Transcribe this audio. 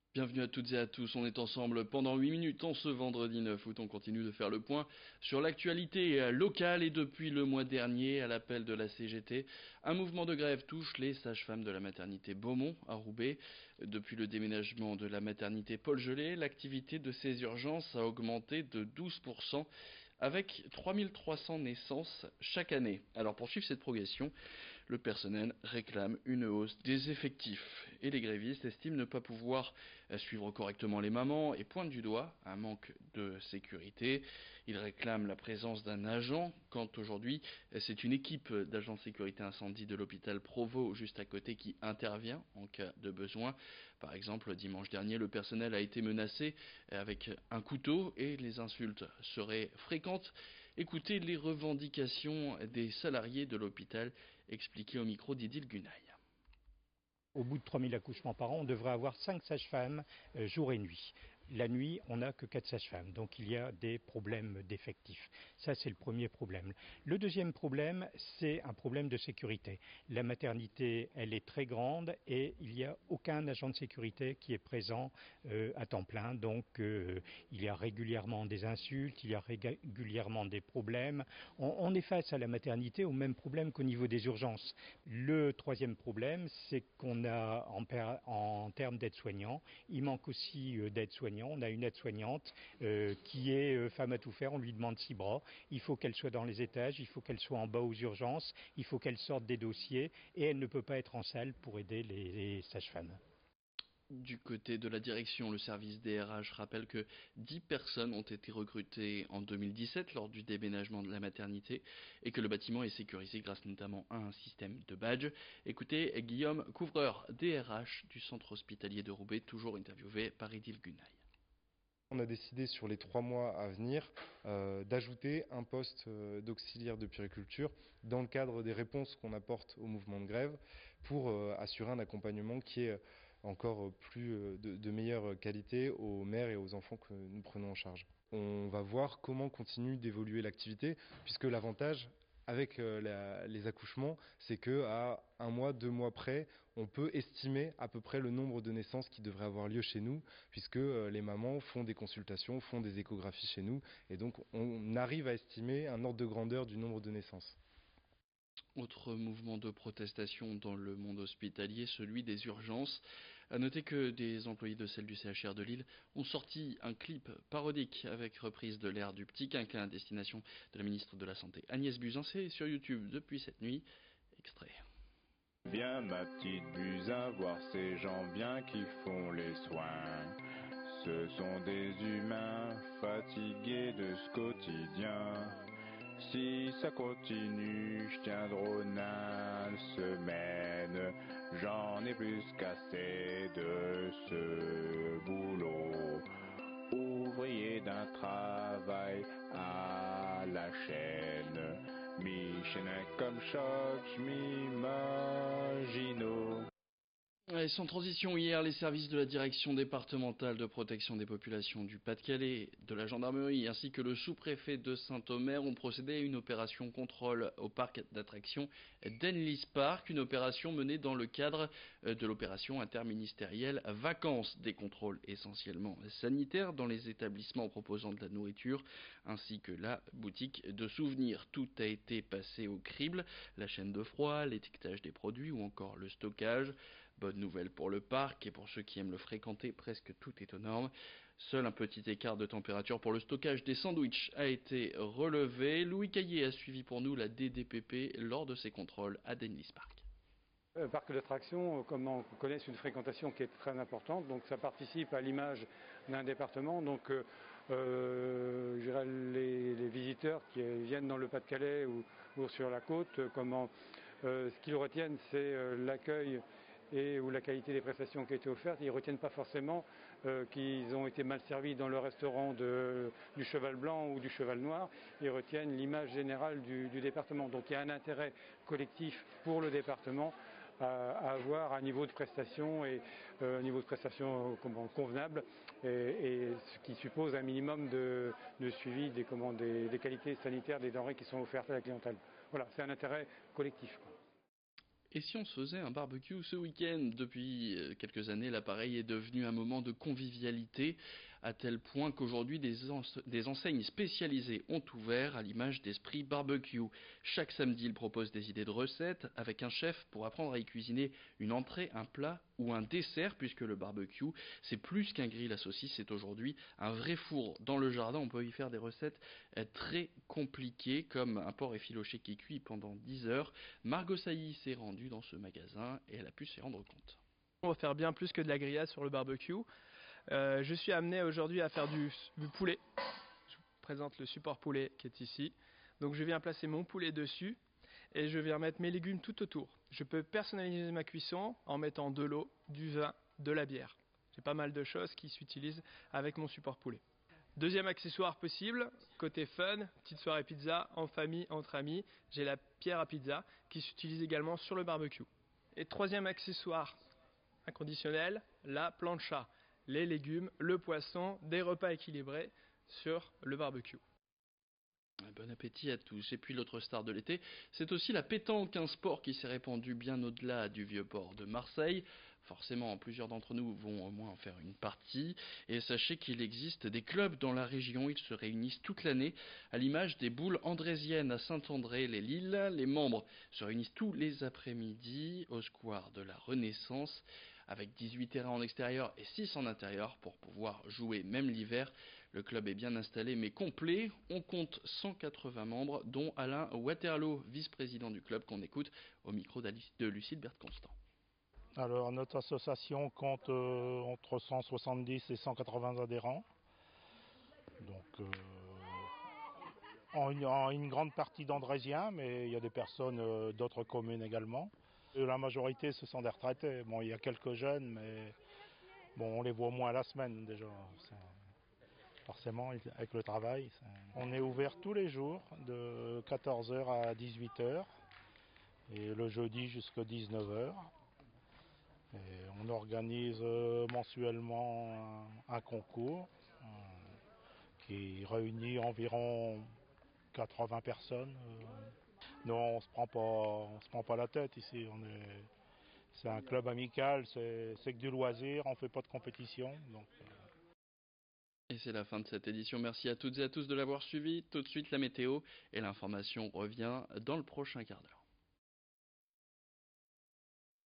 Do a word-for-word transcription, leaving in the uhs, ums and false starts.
Bienvenue à toutes et à tous, on est ensemble pendant huit minutes en ce vendredi neuf août. On continue de faire le point sur l'actualité locale et depuis le mois dernier, à l'appel de la C G T, un mouvement de grève touche les sages-femmes de la maternité Beaumont à Roubaix. Depuis le déménagement de la maternité Paul Gelée, l'activité de ces urgences a augmenté de douze pour cent avec trois mille trois cents naissances chaque année. Alors pour suivre cette progression, le personnel réclame une hausse des effectifs et les grévistes estiment ne pas pouvoir suivre correctement les mamans et pointent du doigt un manque de sécurité. Ils réclament la présence d'un agent quand aujourd'hui c'est une équipe d'agents de sécurité incendie de l'hôpital Provo juste à côté qui intervient en cas de besoin. Par exemple, dimanche dernier, le personnel a été menacé avec un couteau et les insultes seraient fréquentes. Écoutez les revendications des salariés de l'hôpital expliquées au micro d'Idil Gunaï. Au bout de trois mille accouchements par an, on devrait avoir cinq sages-femmes euh, jour et nuit. La nuit, on n'a que quatre sages-femmes, donc il y a des problèmes d'effectifs. Ça, c'est le premier problème. Le deuxième problème, c'est un problème de sécurité. La maternité, elle est très grande et il n'y a aucun agent de sécurité qui est présent euh, à temps plein. Donc, euh, il y a régulièrement des insultes, il y a régulièrement des problèmes. On, on est face à la maternité au même problème qu'au niveau des urgences. Le troisième problème, c'est qu'on a, en, en termes d'aide-soignants, il manque aussi euh, d'aide-soignants. On a une aide-soignante euh, qui est euh, femme à tout faire, on lui demande six bras, il faut qu'elle soit dans les étages, il faut qu'elle soit en bas aux urgences, il faut qu'elle sorte des dossiers et elle ne peut pas être en salle pour aider les, les sages-femmes. Du côté de la direction, le service des R H rappelle que dix personnes ont été recrutées en deux mille dix-sept lors du déménagement de la maternité et que le bâtiment est sécurisé grâce notamment à un système de badge. Écoutez Guillaume Couvreur, D R H du centre hospitalier de Roubaix, toujours interviewé par Idil Gunaï. On a décidé sur les trois mois à venir euh, d'ajouter un poste euh, d'auxiliaire de puériculture dans le cadre des réponses qu'on apporte au mouvement de grève pour euh, assurer un accompagnement qui est encore plus euh, de, de meilleure qualité aux mères et aux enfants que nous prenons en charge. On va voir comment continue d'évoluer l'activité puisque l'avantage avec euh, la, les accouchements, c'est qu'à un mois, deux mois près, on peut estimer à peu près le nombre de naissances qui devraient avoir lieu chez nous, puisque euh, les mamans font des consultations, font des échographies chez nous, et donc on arrive à estimer un ordre de grandeur du nombre de naissances. Autre mouvement de protestation dans le monde hospitalier, celui des urgences. A noter que des employés de celle du C H R de Lille ont sorti un clip parodique avec reprise de l'air du Petit Quinquin à destination de la ministre de la Santé Agnès Buzyn. C'est sur YouTube depuis cette nuit. Extrait. Viens ma petite Buzyn, voir ces gens bien qui font les soins. Ce sont des humains fatigués de ce quotidien. Si ça continue, je tiendrai une semaine. J'en ai plus qu'assez de ce boulot. Ouvrier d'un travail à la chaîne. Mi chaîne comme choc, m'imagino. Et sans transition, hier, les services de la direction départementale de protection des populations du Pas-de-Calais, de la gendarmerie ainsi que le sous-préfet de Saint-Omer ont procédé à une opération contrôle au parc d'attractions d'Enlis Park, une opération menée dans le cadre de l'opération interministérielle Vacances, des contrôles essentiellement sanitaires dans les établissements proposant de la nourriture ainsi que la boutique de souvenirs. Tout a été passé au crible, la chaîne de froid, l'étiquetage des produits ou encore le stockage. Bonne nouvelle pour le parc et pour ceux qui aiment le fréquenter, presque tout est aux normes. Seul un petit écart de température pour le stockage des sandwichs a été relevé. Louis Caillé a suivi pour nous la D D P P lors de ses contrôles à Denlis Park. Le parc d'attractions, comme on connaît, une fréquentation qui est très importante, donc ça participe à l'image d'un département. Donc euh, euh, je dirais les, les visiteurs qui viennent dans le Pas-de-Calais ou, ou sur la côte, comment, euh, ce qu'ils retiennent, c'est euh, l'accueil et ou la qualité des prestations qui ont été offertes. Ils ne retiennent pas forcément euh, qu'ils ont été mal servis dans le restaurant de, du Cheval Blanc ou du Cheval Noir. Ils retiennent l'image générale du, du département. Donc il y a un intérêt collectif pour le département à, à avoir un niveau de prestation et euh, un niveau de prestation comment, convenable et, et ce qui suppose un minimum de, de suivi des, comment, des, des qualités sanitaires des denrées qui sont offertes à la clientèle. Voilà, c'est un intérêt collectif. Et si on se faisait un barbecue ce week-end? Depuis quelques années, l'appareil est devenu un moment de convivialité, à tel point qu'aujourd'hui des, en- des enseignes spécialisées ont ouvert à l'image d'Esprit Barbecue. Chaque samedi, ils proposent des idées de recettes avec un chef pour apprendre à y cuisiner une entrée, un plat ou un dessert, puisque le barbecue, c'est plus qu'un grill à saucisses, c'est aujourd'hui un vrai four dans le jardin. On peut y faire des recettes euh, très compliquées, comme un porc effiloché qui cuit pendant dix heures. Margot Sailly s'est rendue dans ce magasin et elle a pu s'y rendre compte. On va faire bien plus que de la grillade sur le barbecue. Euh, je suis amené aujourd'hui à faire du, du poulet. Je vous présente le support poulet qui est ici. Donc je viens placer mon poulet dessus et je viens mettre mes légumes tout autour. Je peux personnaliser ma cuisson en mettant de l'eau, du vin, de la bière. J'ai pas mal de choses qui s'utilisent avec mon support poulet. Deuxième accessoire possible, côté fun, petite soirée pizza en famille, entre amis, j'ai la pierre à pizza qui s'utilise également sur le barbecue. Et troisième accessoire inconditionnel, la plancha, les légumes, le poisson, des repas équilibrés sur le barbecue. Bon appétit à tous. Et puis l'autre star de l'été, c'est aussi la pétanque, un sport qui s'est répandu bien au-delà du vieux port de Marseille. Forcément, plusieurs d'entre nous vont au moins en faire une partie. Et sachez qu'il existe des clubs dans la région, ils se réunissent toute l'année, à l'image des boules andrésiennes à Saint-André-les-Lilles. Les membres se réunissent tous les après-midi au square de la Renaissance, avec dix-huit terrains en extérieur et six en intérieur pour pouvoir jouer même l'hiver. Le club est bien installé mais complet. On compte cent quatre-vingts membres, dont Alain Waterloo, vice-président du club, qu'on écoute au micro de Lucille Berthe-Constant. Alors notre association compte euh, entre cent soixante-dix et cent quatre-vingts adhérents. Donc euh, en, une, en une grande partie d'Andrésiens, mais il y a des personnes euh, d'autres communes également. Et la majorité ce sont des retraités. Bon, il y a quelques jeunes, mais bon, on les voit au moins à la semaine déjà. C'est... Forcément, avec le travail. C'est... On est ouvert tous les jours de quatorze heures à dix-huit heures et le jeudi jusqu'à dix-neuf heures. Et on organise mensuellement un, un concours euh, qui réunit environ quatre-vingts personnes. Non, on se prend pas, on se prend pas la tête ici. On est, c'est un club amical, c'est, c'est que du loisir, on fait pas de compétition. Donc, euh... Et c'est la fin de cette édition. Merci à toutes et à tous de l'avoir suivi. Tout de suite la météo et l'information revient dans le prochain quart d'heure.